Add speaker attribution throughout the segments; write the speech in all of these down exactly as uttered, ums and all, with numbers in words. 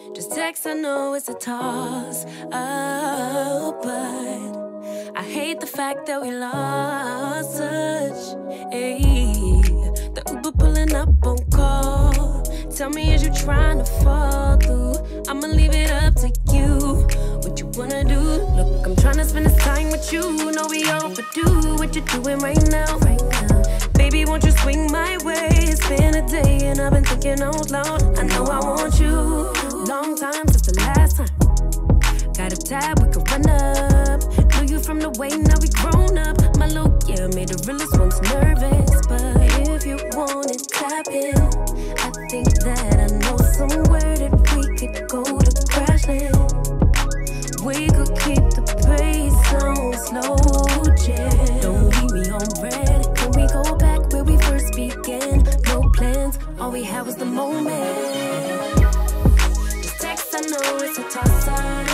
Speaker 1: Just text, I know it's a toss up, but I hate the fact that we lost touch. Ayy, the Uber pulling up on call. Tell me, is you trying to fall through? I'ma leave it up to you. What you wanna do? Look, I'm trying to spend this time with you. Know we overdue. What you doing right now? Right now. Baby, won't you swing my way? It's been a day and I've been thinking out loud. I know I want you. Long time since the last time. Got a tab, we could run up. Knew you from the way, now we grown up. My look, yeah, made the realest ones nervous. But if you want it, tap in. I think that I know somewhere that we could go to crash land. We could keep the pace on slow jam. Don't leave me on red. Can we go back where we first began? No plans, all we had was the moment. Just text, I know it's a toss-up.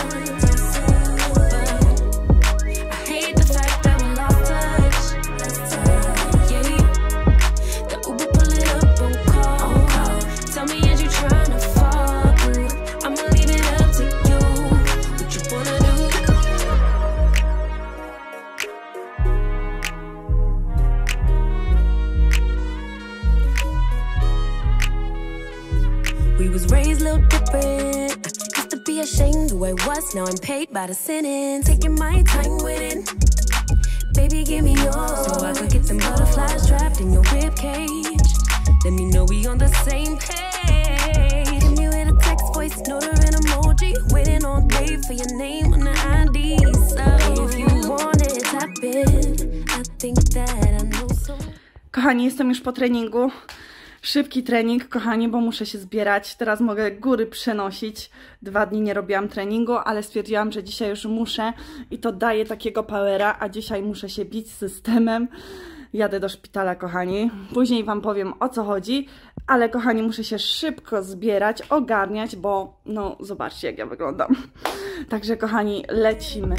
Speaker 1: I was, now I'm paid by the sentence. Taking my time with it. Baby, give me yours, so I could get them butterflies trapped in your rib cage. Let me know we on the same page. Give me with a text, voice note or an emoji. Waiting all day for your name on the I D. So if you want it, tap in. I think that I know so.
Speaker 2: Kochani, jestem już po treningu. Szybki trening, kochani, bo muszę się zbierać. Teraz mogę góry przenosić. Dwa dni nie robiłam treningu, ale stwierdziłam, że dzisiaj już muszę i to daje takiego powera, a dzisiaj muszę się bić z systemem. Jadę do szpitala, kochani. Później wam powiem, o co chodzi, ale kochani, muszę się szybko zbierać, ogarniać, bo no zobaczcie, jak ja wyglądam. Także kochani, lecimy.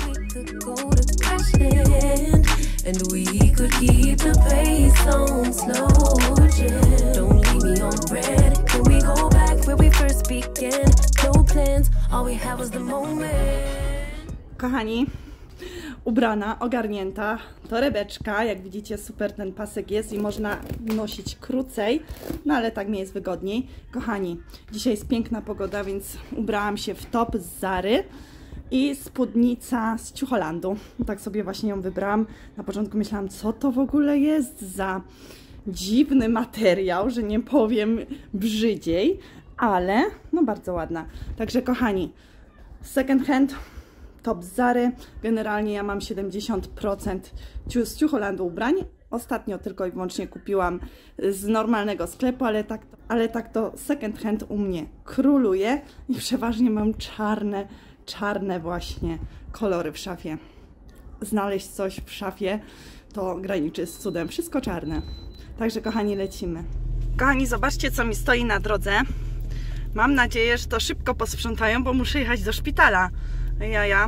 Speaker 2: And we could keep the pace on slow jam. Don't leave me on red. Can we go back where we first began? No plans, all we had was the moment. Kochani, ubrana, ogarnięta, torebeczka, jak widzicie super ten pasek jest i można nosić krócej, no ale tak mi jest wygodniej. Kochani, dzisiaj jest piękna pogoda, więc ubrałam się w top z Zary i spódnica z Ciucholandu. Tak sobie właśnie ją wybrałam. Na początku myślałam, co to w ogóle jest za dziwny materiał, że nie powiem brzydziej, ale no bardzo ładna. Także kochani, second hand, top z Zary. Generalnie ja mam siedemdziesiąt procent z Ciucholandu ubrań. Ostatnio tylko i wyłącznie kupiłam z normalnego sklepu, ale tak, ale tak to second hand u mnie króluje i przeważnie mam czarne czarne właśnie kolory w szafie. Znaleźć coś w szafie to graniczy z cudem. Wszystko czarne. Także kochani, lecimy. Kochani, zobaczcie, co mi stoi na drodze. Mam nadzieję, że to szybko posprzątają, bo muszę jechać do szpitala. Ja, ja.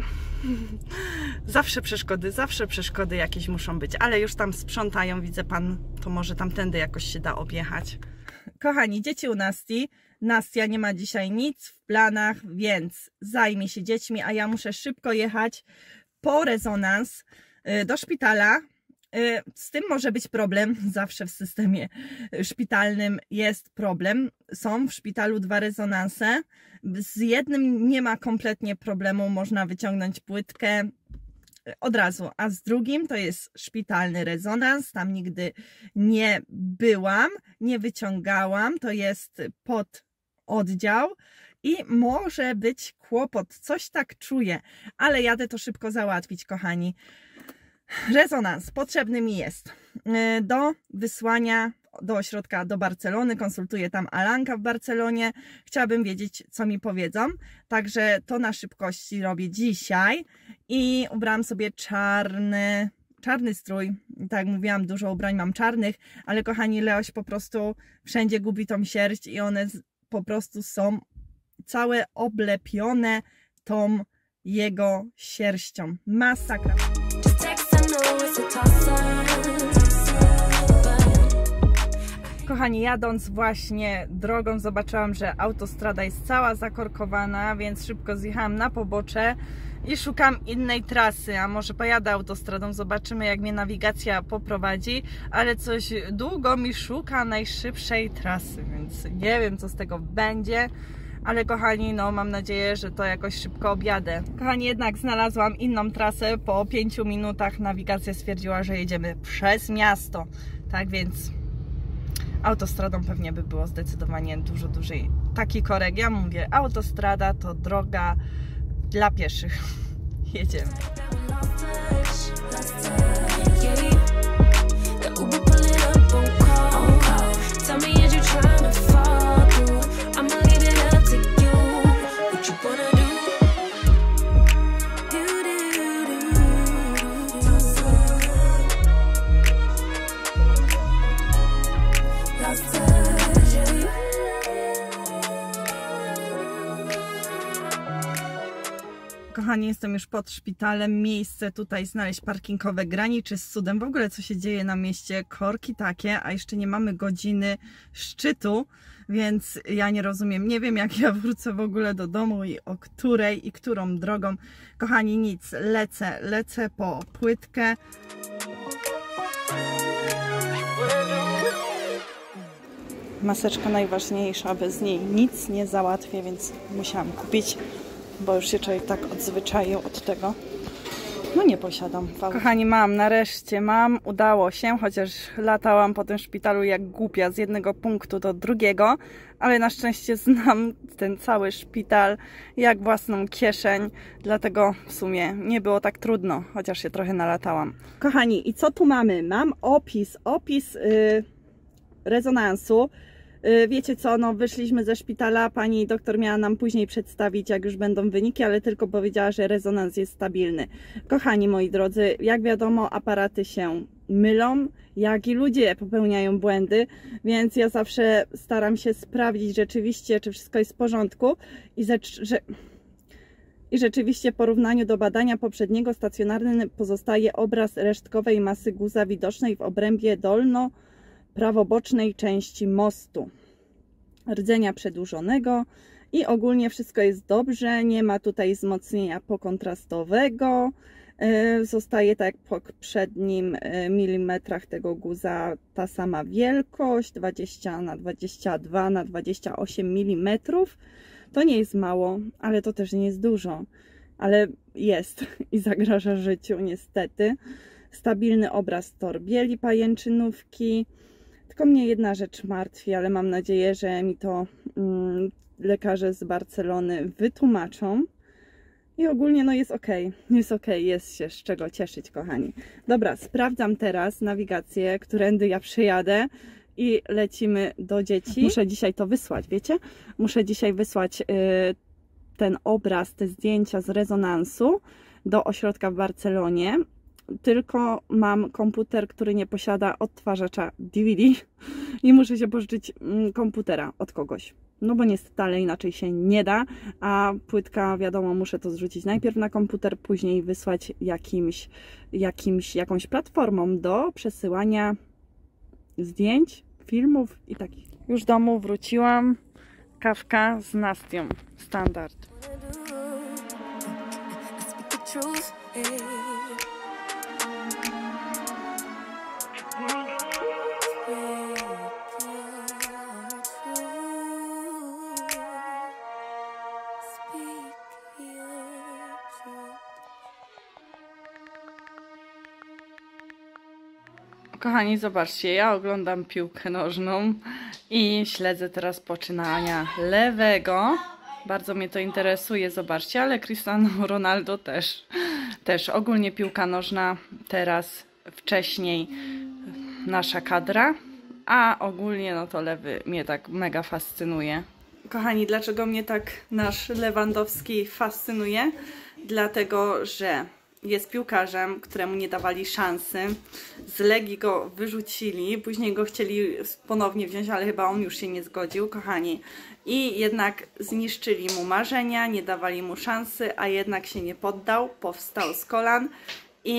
Speaker 2: Zawsze przeszkody, zawsze przeszkody jakieś muszą być, ale już tam sprzątają, widzę pan, to może tamtędy jakoś się da objechać. Kochani, dzieci u Nasti. Nastia nie ma dzisiaj nic w planach, więc zajmie się dziećmi, a ja muszę szybko jechać po rezonans do szpitala. Z tym może być problem, zawsze w systemie szpitalnym jest problem. Są w szpitalu dwa rezonanse, z jednym nie ma kompletnie problemu, można wyciągnąć płytkę od razu, a z drugim to jest szpitalny rezonans, tam nigdy nie byłam, nie wyciągałam, to jest pod oddział i może być kłopot, coś tak czuję, ale jadę to szybko załatwić, kochani. Rezonans potrzebny mi jest do wysłania do ośrodka do Barcelony, konsultuję tam Alanka w Barcelonie, chciałabym wiedzieć, co mi powiedzą, także to na szybkości robię dzisiaj i ubrałam sobie czarny, czarny strój, tak jak mówiłam, dużo ubrań mam czarnych, ale kochani, Leoś po prostu wszędzie gubi tą sierść i one po prostu są całe oblepione tą jego sierścią, masakra.
Speaker 3: Kochani, jadąc właśnie drogą zobaczyłam, że autostrada jest cała zakorkowana, więc szybko zjechałam na pobocze i szukam innej trasy, a może pojadę autostradą, zobaczymy jak mnie nawigacja poprowadzi, ale coś długo mi szuka najszybszej trasy, więc nie wiem co z tego będzie, ale kochani, no mam nadzieję, że to jakoś szybko objadę. Kochani, jednak znalazłam inną trasę, po pięciu minutach nawigacja stwierdziła, że jedziemy przez miasto, tak więc autostradą pewnie by było zdecydowanie dużo dłużej taki korek. Ja mówię, autostrada to droga dla pieszych. Jedziemy. Kochani, jestem już pod szpitalem. Miejsce tutaj znaleźć parkingowe graniczy z cudem. W ogóle co się dzieje na mieście? Korki takie, a jeszcze nie mamy godziny szczytu, więc ja nie rozumiem. Nie wiem jak ja wrócę w ogóle do domu i o której i którą drogą. Kochani, nic. Lecę, lecę po płytkę. Maseczka najważniejsza, bez niej nic nie załatwię, więc musiałam kupić, bo już się człowiek tak odzwyczaił od tego. No nie posiadam. Kochani, mam, nareszcie mam, udało się, chociaż latałam po tym szpitalu jak głupia z jednego punktu do drugiego, ale na szczęście znam ten cały szpital jak własną kieszeń, dlatego w sumie nie było tak trudno, chociaż się trochę nalatałam. Kochani, i co tu mamy? Mam opis, opis yy, rezonansu. Wiecie co, no wyszliśmy ze szpitala, pani doktor miała nam później przedstawić, jak już będą wyniki, ale tylko powiedziała, że rezonans jest stabilny. Kochani moi drodzy, jak wiadomo, aparaty się mylą, jak i ludzie popełniają błędy, więc ja zawsze staram się sprawdzić rzeczywiście, czy wszystko jest w porządku i, że... I rzeczywiście w porównaniu do badania poprzedniego stacjonarny pozostaje obraz resztkowej masy guza widocznej w obrębie dolno prawobocznej części mostu, rdzenia przedłużonego i ogólnie wszystko jest dobrze, nie ma tutaj wzmocnienia pokontrastowego, zostaje tak jak po przednim milimetrach tego guza ta sama wielkość, dwadzieścia na dwadzieścia dwa na dwadzieścia osiem milimetrów. To nie jest mało, ale to też nie jest dużo, ale jest i zagraża życiu niestety. Stabilny obraz torbieli pajęczynówki. Tylko mnie jedna rzecz martwi, ale mam nadzieję, że mi to mm, lekarze z Barcelony wytłumaczą. I ogólnie no jest ok, jest ok, jest się z czego cieszyć, kochani. Dobra, sprawdzam teraz nawigację, którędy ja przyjadę i lecimy do dzieci. Muszę dzisiaj to wysłać, wiecie? Muszę dzisiaj wysłać y, ten obraz, te zdjęcia z rezonansu do ośrodka w Barcelonie. Tylko mam komputer, który nie posiada odtwarzacza D V D i muszę się pożyczyć komputera od kogoś. No bo niestety dalej inaczej się nie da, a płytka, wiadomo, muszę to zrzucić najpierw na komputer, później wysłać jakimś, jakimś, jakąś platformą do przesyłania zdjęć, filmów i takich. Już do domu wróciłam, kawka z Nastią, standard. Kochani, zobaczcie, ja oglądam piłkę nożną i śledzę teraz poczynania lewego. Bardzo mnie to interesuje, zobaczcie, ale Cristiano Ronaldo też. Też ogólnie piłka nożna, teraz wcześniej nasza kadra, a ogólnie no to lewy mnie tak mega fascynuje. Kochani, dlaczego mnie tak nasz Lewandowski fascynuje? Dlatego, że jest piłkarzem, któremu nie dawali szansy. Z Legii go wyrzucili, później go chcieli ponownie wziąć, ale chyba on już się nie zgodził, kochani. I jednak zniszczyli mu marzenia, nie dawali mu szansy, a jednak się nie poddał, powstał z kolan i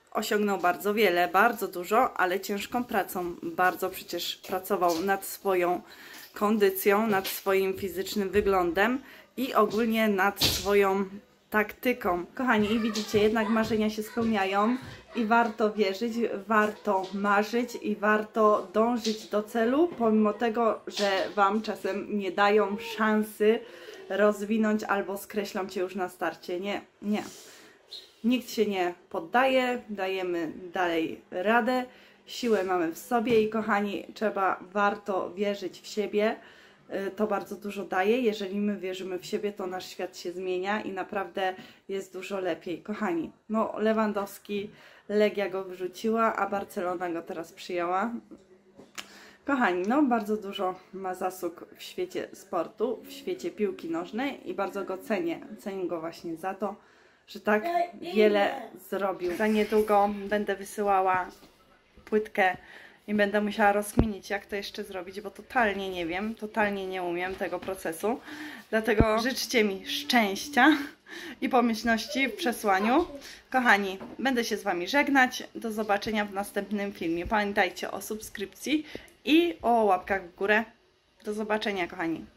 Speaker 3: osiągnął bardzo wiele, bardzo dużo, ale ciężką pracą. Bardzo przecież pracował nad swoją kondycją, nad swoim fizycznym wyglądem i ogólnie nad swoją taktyką. Kochani, i widzicie, jednak marzenia się spełniają i warto wierzyć, warto marzyć i warto dążyć do celu, pomimo tego, że Wam czasem nie dają szansy rozwinąć albo skreślą Cię już na starcie. Nie, nie. Nikt się nie poddaje, dajemy dalej radę, siłę mamy w sobie i kochani, trzeba, warto wierzyć w siebie. To bardzo dużo daje. Jeżeli my wierzymy w siebie, to nasz świat się zmienia i naprawdę jest dużo lepiej. Kochani, no Lewandowski, Legia go wyrzuciła, a Barcelona go teraz przyjęła. Kochani, no bardzo dużo ma zasług w świecie sportu, w świecie piłki nożnej i bardzo go cenię. Cenię go właśnie za to, że tak wiele zrobił. Za niedługo będę wysyłała płytkę i będę musiała rozkminić, jak to jeszcze zrobić, bo totalnie nie wiem, totalnie nie umiem tego procesu. Dlatego życzcie mi szczęścia i pomyślności w przesłaniu. Kochani, będę się z Wami żegnać. Do zobaczenia w następnym filmie. Pamiętajcie o subskrypcji i o łapkach w górę. Do zobaczenia, kochani.